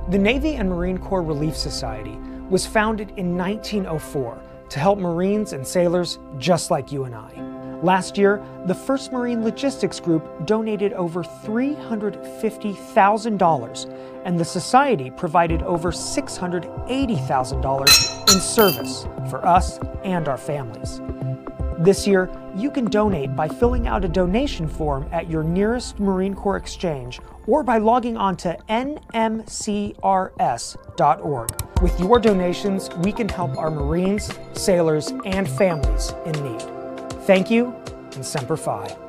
The Navy and Marine Corps Relief Society was founded in 1904 to help Marines and sailors just like you and I. Last year, the First Marine Logistics Group donated over $350,000, and the Society provided over $680,000 in service for us and our families. This year, you can donate by filling out a donation form at your nearest Marine Corps exchange or by logging on to NMCRS.org. With your donations, we can help our Marines, sailors, and families in need. Thank you, and Semper Fi.